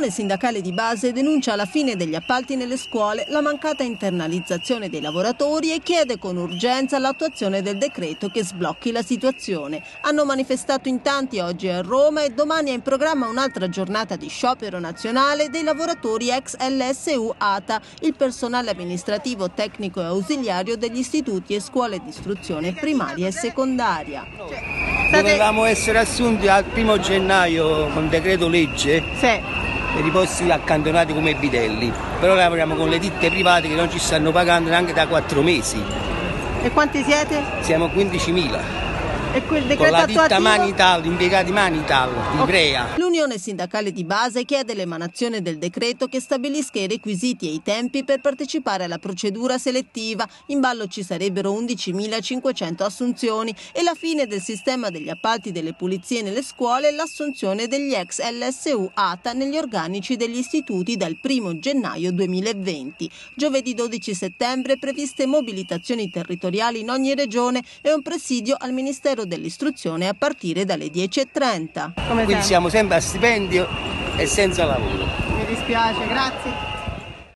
L'Unione Sindacale di Base denuncia la fine degli appalti nelle scuole, la mancata internalizzazione dei lavoratori e chiede con urgenza l'attuazione del decreto che sblocchi la situazione. Hanno manifestato in tanti oggi a Roma e domani è in programma un'altra giornata di sciopero nazionale dei lavoratori ex LSU ATA, il personale amministrativo, tecnico e ausiliario degli istituti e scuole di istruzione primaria e secondaria. Dovevamo essere assunti al 1° gennaio con decreto legge per i posti accantonati come bidelli, però lavoriamo con le ditte private che non ci stanno pagando neanche da 4 mesi. E quanti siete? Siamo 15.000. E quel decreto con la ditta attuativo? Manital, impiegati Manital di Ivrea. L'Unione Sindacale di Base chiede l'emanazione del decreto che stabilisca i requisiti e i tempi per partecipare alla procedura selettiva. In ballo ci sarebbero 11.500 assunzioni e la fine del sistema degli appalti delle pulizie nelle scuole e l'assunzione degli ex LSU ATA negli organici degli istituti dal 1° gennaio 2020. Giovedì 12 settembre previste mobilitazioni territoriali in ogni regione e un presidio al Ministero dell'Istruzione a partire dalle 10:30. Quindi siamo sempre a stipendio e senza lavoro. Mi dispiace, grazie.